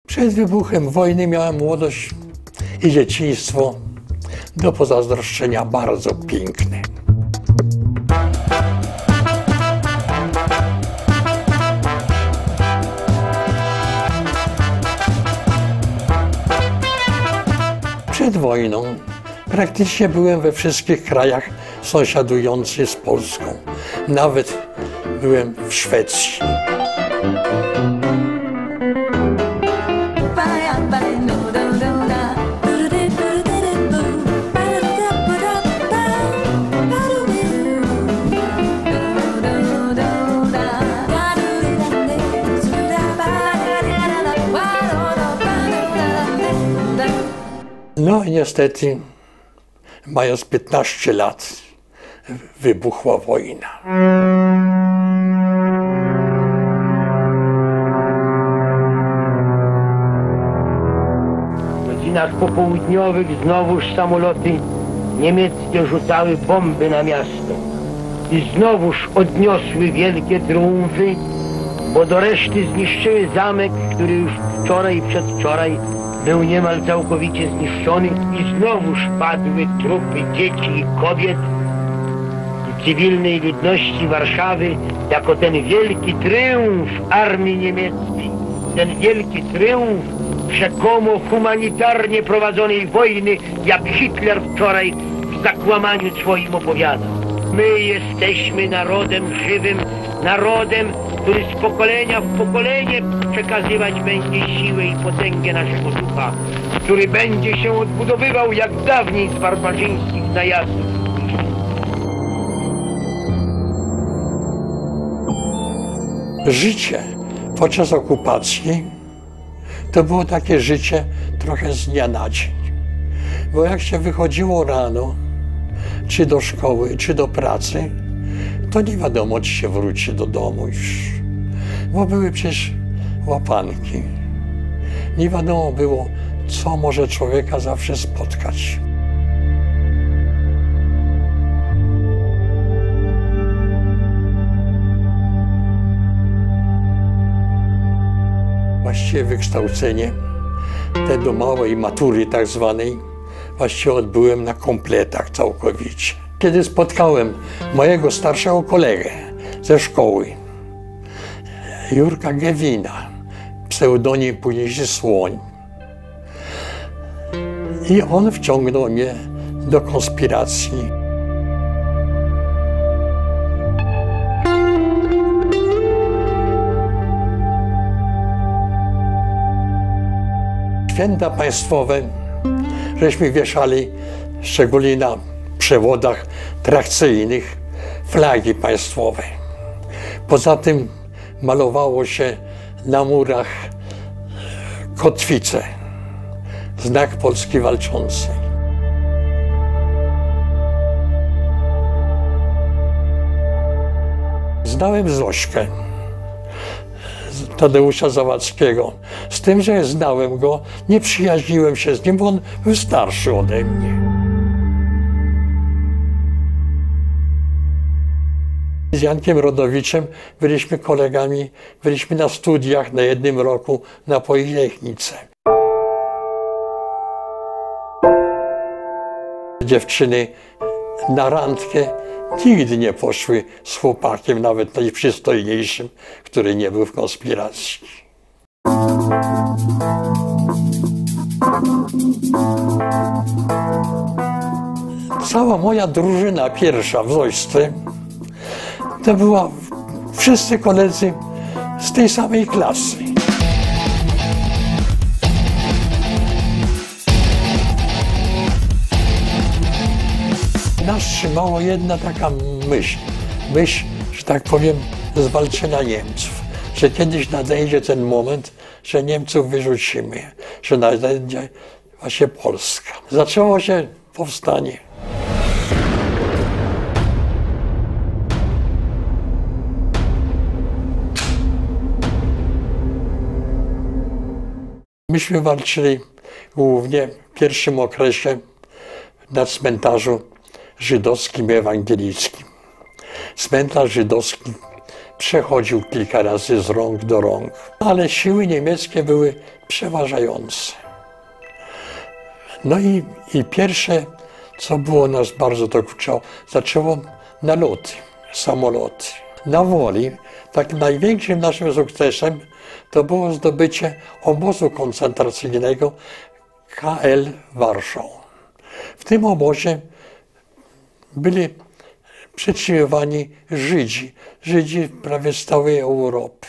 Przed wybuchem wojny miałem młodość i dzieciństwo do pozazdroszczenia bardzo piękne. Przed wojną praktycznie byłem we wszystkich krajach sąsiadujących z Polską. Nawet byłem w Szwecji. No i niestety, mając 15 lat, wybuchła wojna. W godzinach popołudniowych znowuż samoloty niemieckie rzucały bomby na miasto. I znowuż odniosły wielkie triumfy, bo do reszty zniszczyły zamek, który już wczoraj i przedwczoraj był niemal całkowicie zniszczony, i znowuż padły trupy dzieci i kobiet i cywilnej ludności Warszawy jako ten wielki triumf armii niemieckiej, ten wielki triumf rzekomo humanitarnie prowadzonej wojny, jak Hitler wczoraj w zakłamaniu swoim opowiadał. My jesteśmy narodem żywym, narodem, który z pokolenia w pokolenie przekazywać będzie siłę i potęgę naszego ducha, który będzie się odbudowywał jak dawniej z barbarzyńskich najazdów. Życie podczas okupacji to było takie życie trochę z dnia na dzień. Bo jak się wychodziło rano, czy do szkoły, czy do pracy, to nie wiadomo, czy się wróci do domu już. Bo były przecież łapanki. Nie wiadomo było, co może człowieka zawsze spotkać. Właściwie wykształcenie, te do małej matury tak zwanej, właściwie odbyłem na kompletach całkowicie. Kiedy spotkałem mojego starszego kolegę ze szkoły, Jurka Gewina, pseudonim późniejszy Słoń, i on wciągnął mnie do konspiracji. Święta państwowe żeśmy wieszali, szczególnie na przewodach trakcyjnych, flagi państwowe. Poza tym malowało się na murach kotwice, znak Polski Walczącej. Znałem Zośkę, Tadeusza Zawadzkiego, z tym, że znałem go, nie przyjaźniłem się z nim, bo on był starszy ode mnie. Z Jankiem Rodowiczem byliśmy kolegami, byliśmy na studiach na jednym roku na Politechnice. Dziewczyny na randkę nigdy nie poszły z chłopakiem, nawet najprzystojniejszym, który nie był w konspiracji. Cała moja drużyna pierwsza w Zośce to była wszyscy koledzy z tej samej klasy. Nas trzymała jedna taka myśl, że tak powiem, zwalczenia Niemców. Że kiedyś nadejdzie ten moment, że Niemców wyrzucimy, że nadejdzie właśnie Polska. Zaczęło się powstanie. Myśmy walczyli głównie w pierwszym okresie na cmentarzu żydowskim i ewangelickim. Cmentarz żydowski przechodził kilka razy z rąk do rąk, ale siły niemieckie były przeważające. No i pierwsze, co było nas bardzo dokuczało, zaczęło naloty, samoloty. Na Woli, tak największym naszym sukcesem to było zdobycie obozu koncentracyjnego KL Warszał. W tym obozie byli przetrzymywani Żydzi prawie z całej Europy.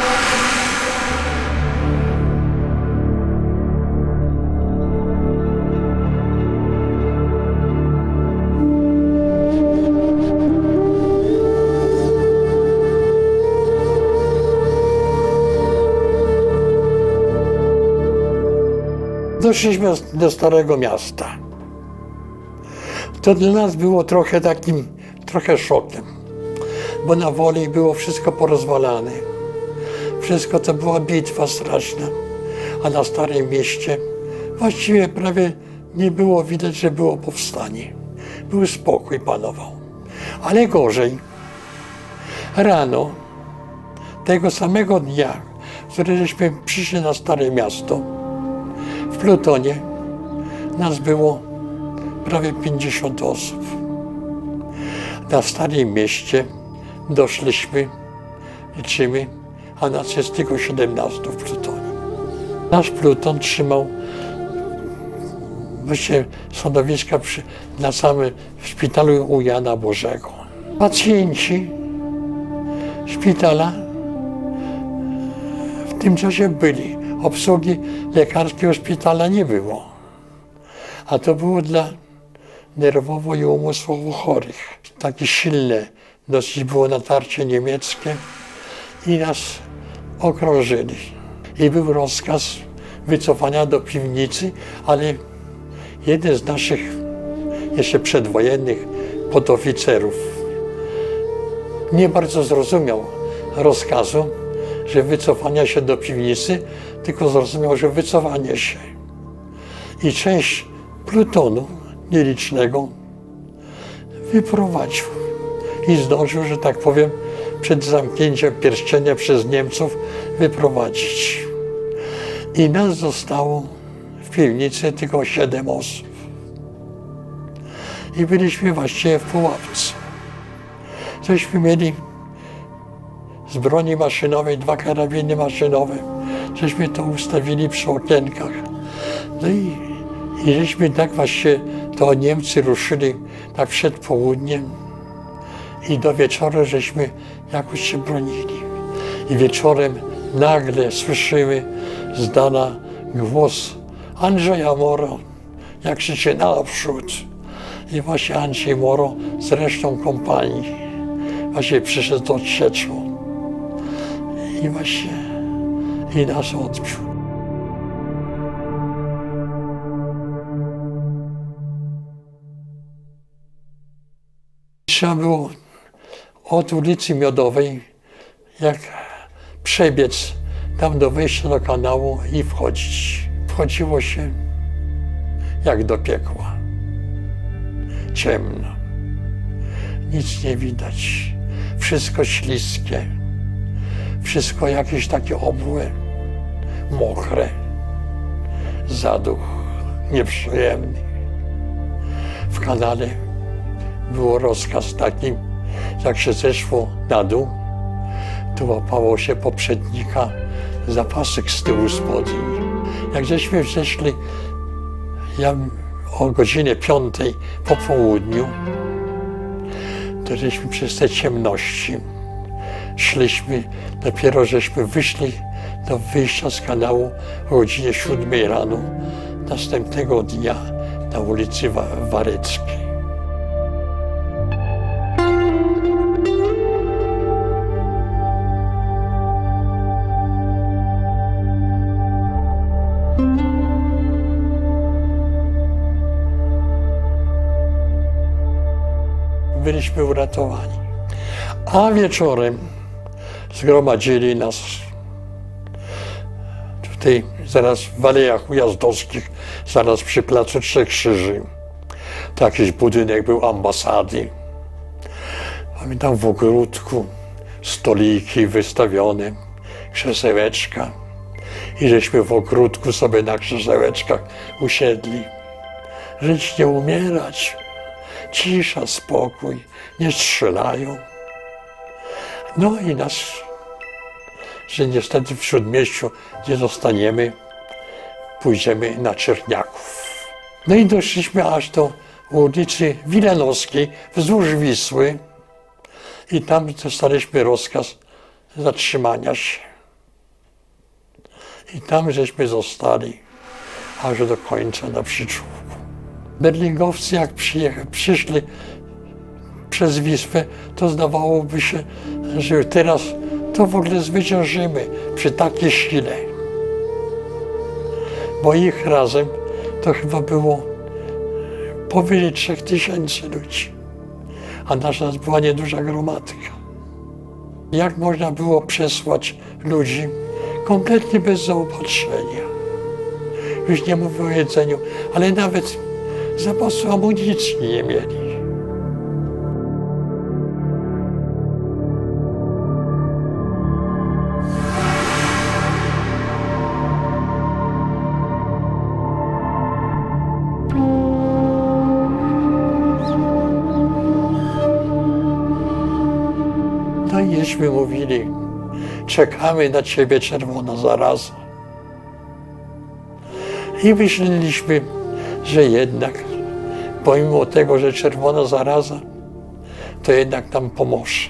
Doszliśmy do Starego Miasta. To dla nas było trochę szokiem, bo na Woli było wszystko porozwalane. Wszystko to była bitwa straszna, a na Starym Mieście właściwie prawie nie było widać, że było powstanie. Był spokój, panował. Ale gorzej, rano tego samego dnia, w którym żeśmy przyszli na Stare Miasto, w plutonie nas było prawie 50 osób. Na Starym Mieście doszliśmy, liczymy, a nas jest tylko 17 w plutonie. Nasz pluton trzymał właśnie stanowiska na samym szpitalu u Jana Bożego. Pacjenci szpitala w tym czasie byli. Obsługi lekarskiego szpitala nie było. A to było dla nerwowo i umysłowo chorych. Takie silne dosyć było natarcie niemieckie i nas okrążyli. I był rozkaz wycofania do piwnicy, ale jeden z naszych jeszcze przedwojennych podoficerów nie bardzo zrozumiał rozkazu, że wycofania się do piwnicy, tylko zrozumiał, że wycofanie się. I część plutonu nielicznego wyprowadził i zdążył, że tak powiem, przed zamknięciem pierścienia przez Niemców wyprowadzić. I nas zostało w piwnicy tylko 7 osób. I byliśmy właściwie w pułapce. Żeśmy mieli z broni maszynowej 2 karabiny maszynowe. Żeśmy to ustawili przy okienkach. No i żeśmy tak właśnie, to Niemcy ruszyli tak przed południem i do wieczoru żeśmy jakoś się bronili. I wieczorem nagle słyszymy z dala głos Andrzeja Moro, jak krzyczy naprzód. I właśnie Andrzej Moro z resztą kompanii właśnie przyszedł do Trzeczu. I właśnie i nas odbił. Trzeba było od ulicy Miodowej, jak przebiec tam do wejścia do kanału i wchodzić. Wchodziło się jak do piekła. Ciemno. Nic nie widać. Wszystko śliskie. Wszystko jakieś takie obłe, mokre. Zaduch nieprzyjemny. W kanale był rozkaz taki, jak się zeszło na dół, to łapało się poprzednika za pasek z tyłu spodni. Jak żeśmy zeszli o godzinie 5 po południu, to żeśmy przez te ciemności szliśmy, dopiero żeśmy wyszli do wyjścia z kanału o godzinie 7 rano następnego dnia na ulicy Wareckiej. Byliśmy uratowani. A wieczorem zgromadzili nas tutaj, zaraz w Alejach Ujazdowskich, zaraz przy Placu Trzech Krzyży. To jakiś budynek był ambasady. Pamiętam, w ogródku stoliki wystawione, krzesełeczka i żeśmy w ogródku sobie na krzesełeczkach usiedli. Żyć, nie umierać, cisza, spokój, nie strzelają. No i nas, że niestety w Śródmieściu nie zostaniemy, pójdziemy na Czerniaków. No i doszliśmy aż do ulicy Wilanowskiej wzdłuż Wisły i tam dostaliśmy rozkaz zatrzymania się. I tam żeśmy zostali aż do końca na przyczółku. Berlingowcy jak przyszli przez Wisłę, to zdawałoby się, że teraz to w ogóle zwyciężymy przy takiej sile. Bo ich razem to chyba było powyżej 3000 ludzi, a nasza była nieduża gromadka. Jak można było przesłać ludzi kompletnie bez zaopatrzenia? Już nie mówię o jedzeniu, ale nawet zapasu amunicji nie mieli. No i żeśmy mówili, czekamy na ciebie, czerwona zaraza. I myśleliśmy, że jednak, pomimo tego, że czerwona zaraza, to jednak nam pomoże.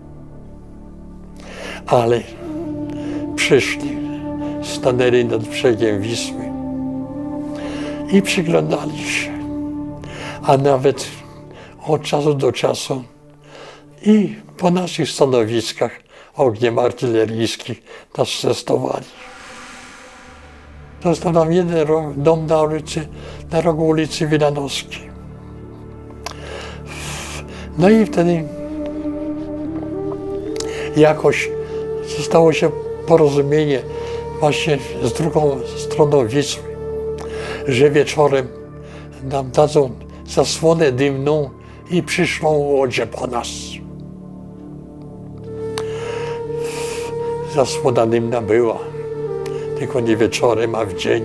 Ale przyszli, stanęli nad brzegiem Wisły i przyglądali się, a nawet od czasu do czasu i po naszych stanowiskach ogniem artyleryjskim nas testowali. Został nam jeden dom na rogu ulicy Wilanowskiej. No i wtedy jakoś zostało się porozumienie właśnie z drugą stroną Wisły, że wieczorem nam dadzą zasłonę dymną i przyszłą łodzie po nas. Zasłona dymna była, tylko nie wieczorem, a w dzień.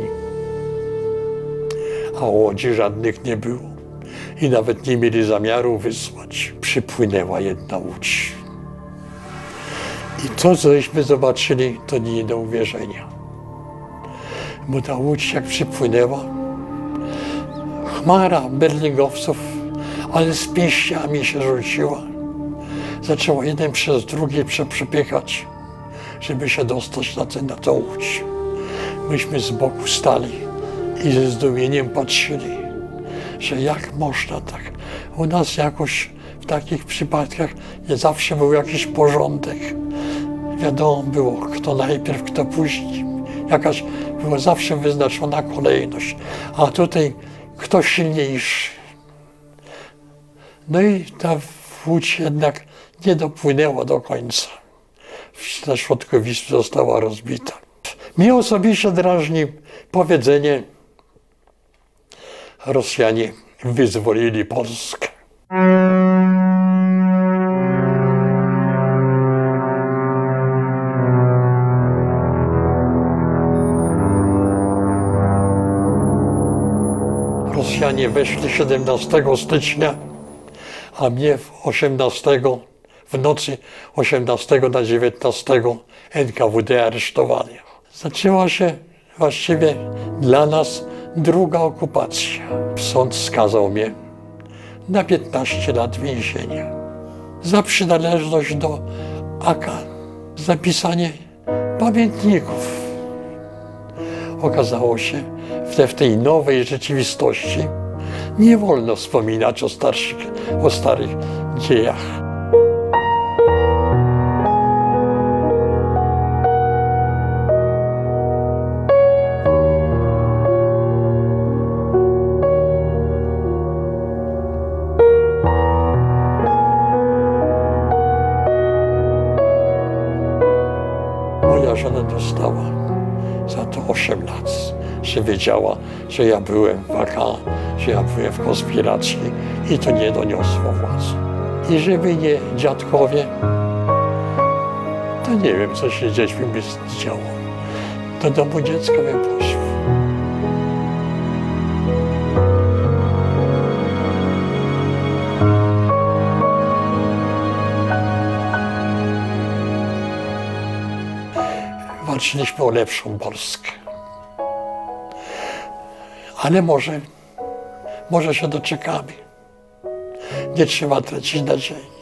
A łodzi żadnych nie było i nawet nie mieli zamiaru wysłać. Przypłynęła jedna łódź. I to, cośmy zobaczyli, to nie do uwierzenia. Bo ta łódź jak przypłynęła, chmara berlingowców, ale z pięściami się rzuciła. Zaczęła jeden przez drugi przepychać, żeby się dostać na tą łódź. Myśmy z boku stali i ze zdumieniem patrzyli, że jak można tak. U nas jakoś w takich przypadkach nie zawsze był jakiś porządek. Wiadomo było, kto najpierw, kto później. Jakaś była zawsze wyznaczona kolejność, a tutaj kto silniejszy. No i ta łódź jednak nie dopłynęła do końca. Na środku Wisły została rozbita. Mnie osobiście drażni powiedzenie: Rosjanie wyzwolili Polskę. Rosjanie weszli 17 stycznia, a mnie w nocy 18 na 19 NKWD aresztowali. Zaczęła się właściwie dla nas druga okupacja. Sąd skazał mnie na 15 lat więzienia za przynależność do AK, za pisanie pamiętników. Okazało się, że w tej nowej rzeczywistości nie wolno wspominać o starych dziejach. Moja żona dostała za to 8 lat, że wiedziała, że ja byłem w AK, że ja byłem w konspiracji i to nie doniosło władzy. I żeby nie dziadkowie, to nie wiem, co się z dziećmi by działo. Do domu dziecka bym poszło. Walczyliśmy o lepszą Polskę. Ale może się doczekamy. Nie trzeba tracić nadziei.